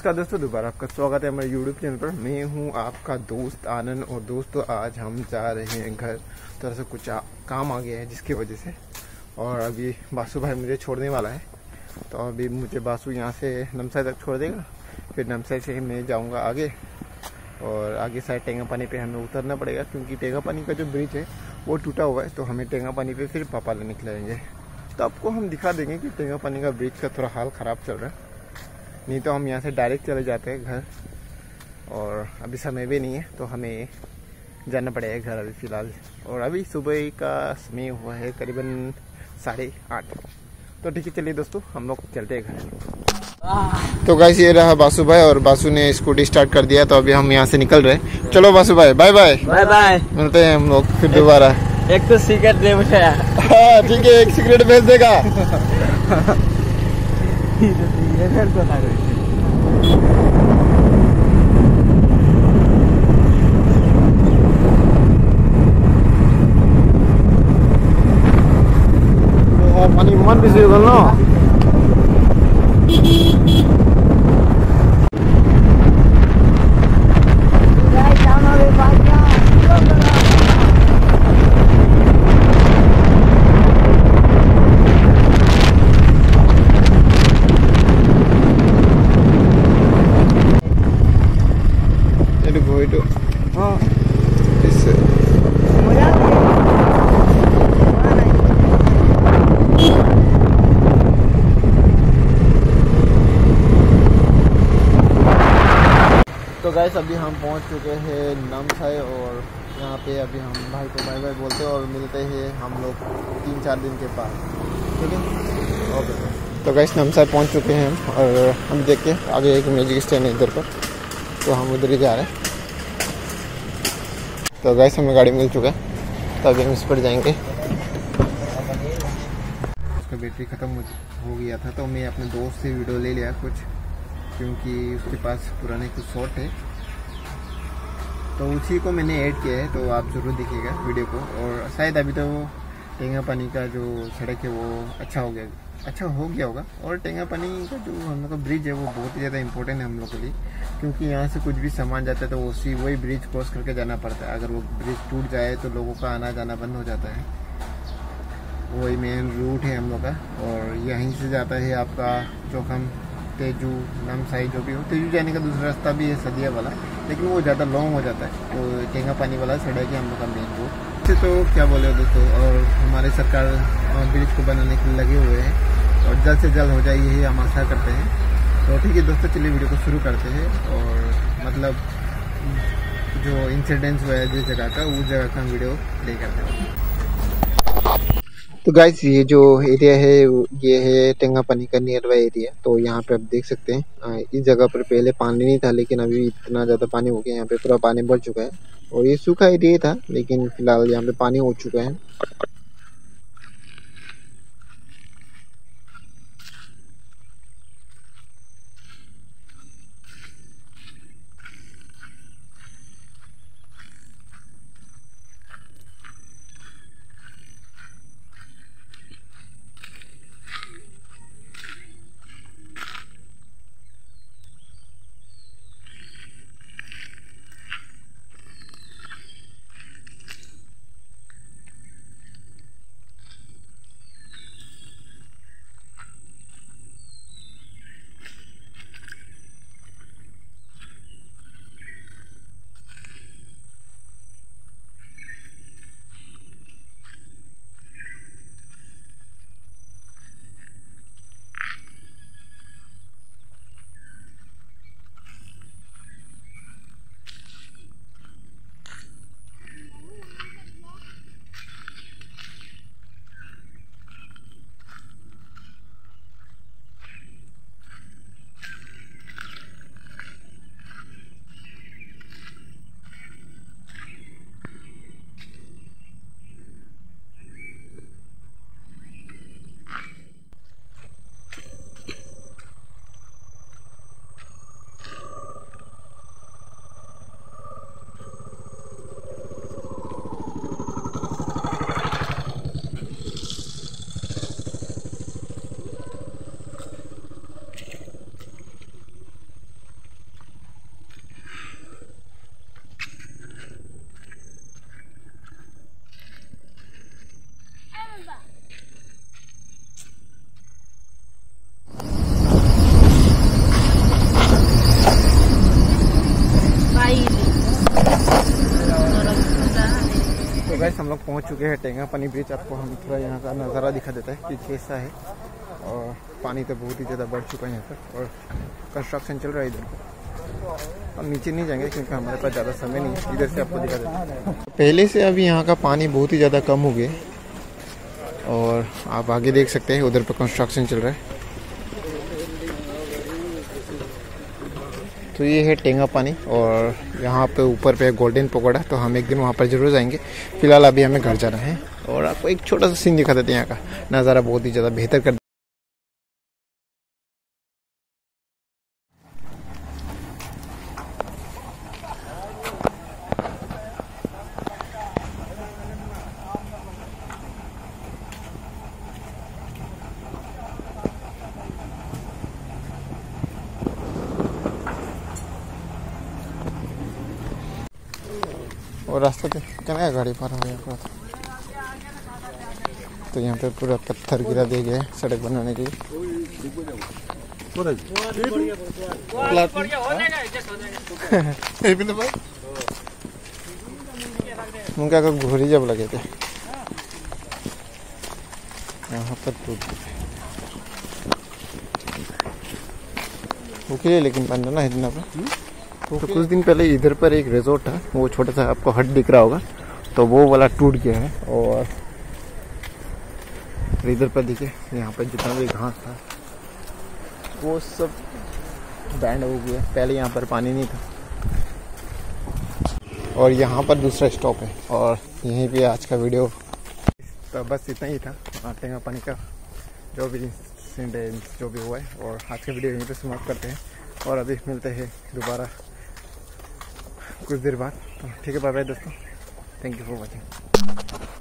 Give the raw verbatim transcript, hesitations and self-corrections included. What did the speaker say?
नमस्कार दोस्तों, दोबारा आपका स्वागत है हमारे यूट्यूब चैनल पर। मैं हूं आपका दोस्त आनंद। और दोस्तों आज हम जा रहे हैं घर। तरह से कुछ आ, काम आ गया है जिसकी वजह से, और अभी बासु भाई मुझे छोड़ने वाला है। तो अभी मुझे बासु यहां से नमसाई तक छोड़ देगा, फिर नमसाई से मैं जाऊंगा आगे, और आगे साइड टेंगापानी पे हमें उतरना पड़ेगा क्योंकि टेंगापानी का जो ब्रिज है वो टूटा हुआ है। तो हमें टेंगापानी पे फिर पापा लेने के जाएंगे। तो आपको हम दिखा देंगे कि टेंगापानी का ब्रिज का थोड़ा हाल ख़राब चल रहा है, नहीं तो हम यहाँ से डायरेक्ट चले जाते हैं घर। और अभी समय भी नहीं है तो हमें जाना पड़ेगा घर अभी फ़िलहाल। और अभी सुबह का समय हुआ है करीबन साढ़े आठ। तो ठीक है, चलिए दोस्तों हम लोग चलते हैं घर। तो गाइस ये रहा बासु भाई, और बासु ने स्कूटी स्टार्ट कर दिया। तो अभी हम यहाँ से निकल रहे हैं। चलो बासु भाई, बाय बाय बाय बाय, मिलते हैं हम लोग फिर दोबारा। एक तो सिगरेट दे मुझे। हाँ ठीक है, एक सिगरेट भेज देगा। पानी मन बेसी हो गल न। तो गाइस अभी हम पहुंच चुके हैं नमसाई, और यहाँ पे अभी हम भाई को बाय बाय बोलते हैं और मिलते हैं हम लोग तीन चार दिन के बाद। ठीक है, ओके। तो गाइस नमसाई पहुंच चुके हैं हम, और हम देख के आगे एक म्यूजिक स्टैंड है इधर पर, तो हम उधर ही जा रहे हैं। तो गाइस हमें गाड़ी मिल चुका है, तो अभी हम इस पर जाएंगे। उसका बैटरी ख़त्म हो गया था, तो मैं अपने दोस्त से वीडियो ले लिया कुछ, क्योंकि उसके पास पुराने कुछ शॉट है, तो उसी को मैंने ऐड किया है। तो आप ज़रूर देखिएगा वीडियो को। और शायद अभी तो टेंगापानी का जो सड़क है वो अच्छा हो गया अच्छा हो गया होगा। और टेंगापानी का जो हम लोग का ब्रिज है वो बहुत ही ज़्यादा इंपॉर्टेंट है हम लोग के लिए, क्योंकि यहाँ से कुछ भी सामान जाता है तो उसी वही ब्रिज क्रॉस करके जाना पड़ता है। अगर वो ब्रिज टूट जाए तो लोगों का आना जाना बंद हो जाता है। वही मेन रूट है हम लोग का, और यहीं से जाता है आपका चौखम, तेजू, नमसाई, जो भी हो। तेजू जाने का दूसरा रास्ता भी है सदिया वाला, लेकिन वो ज़्यादा लॉन्ग हो जाता है। तो टेंगापानी वाला सड़क है हम लोग का मेन रोड से। तो क्या बोले हो दोस्तों, और हमारे सरकार ब्रिज को बनाने के लिए लगे हुए हैं, और जल्द से जल्द हो जाए यही हम आशा करते हैं। तो ठीक है दोस्तों, चलिए वीडियो को शुरू करते हैं। और मतलब जो इंसिडेंट्स हुआ है जिस जगह का, उस जगह का हम वीडियो प्ले करते हैं। तो गाइस ये जो एरिया है ये है टेंगापानी का नियर बाय एरिया। तो यहाँ पे आप देख सकते हैं इस जगह पर पहले पानी नहीं था, लेकिन अभी इतना ज़्यादा पानी हो गया, यहाँ पे पूरा पानी भर चुका है। और ये सूखा एरिया था, लेकिन फिलहाल यहाँ पे पानी हो चुका है। हम लोग पहुंच चुके हैं टेंगापानी ब्रिज। आपको हम थोड़ा यहाँ का नज़ारा दिखा देता है कि कैसा है। और पानी तो बहुत ही ज़्यादा बढ़ चुका है यहाँ पर और कंस्ट्रक्शन चल रहा है इधर। हम नीचे नहीं जाएंगे क्योंकि हमारे पास ज़्यादा समय नहीं है। इधर से आपको दिखा देता है। पहले से अभी यहाँ का पानी बहुत ही ज़्यादा कम हो गया और आप आगे देख सकते हैं उधर पर कंस्ट्रक्शन चल रहा है। तो ये है टेंगापानी और यहाँ पे ऊपर पे गोल्डन पकोड़ा। तो हम एक दिन वहाँ पर जरूर जाएंगे। फिलहाल अभी हमें घर जाना है और आपको एक छोटा सा सीन दिखा देते हैं। यहाँ का नज़ारा बहुत ही ज़्यादा बेहतर कर और रास्ते पे क्या गाड़ी पार हो गया। तो यहाँ पे पूरा पत्थर गिरा दिए गए सड़क बनाने के लिए। उनका को घोरी जब लगे थे यहाँ पर टूट ओके, लेकिन बंद ना इतना पर। तो कुछ दिन पहले इधर पर एक रिजॉर्ट था, वो छोटा सा आपको हट दिख रहा होगा, तो वो वाला टूट गया है। और इधर पर देखिए यहाँ पर जितना भी घास था वो सब बैंड हो गया। पहले यहाँ पर पानी नहीं था। और यहाँ पर दूसरा स्टॉप है और यहीं पे आज का वीडियो तो बस इतना ही था। टेंगापानी का जो भी इंसिडेंट जो भी हुआ है, और आज का वीडियो यहीं पे समाप्त करते हैं। और अभी मिलते हैं दोबारा कुछ देर बाद। तो ठीक है, बाय बाय दोस्तों, थैंक यू फॉर वॉचिंग।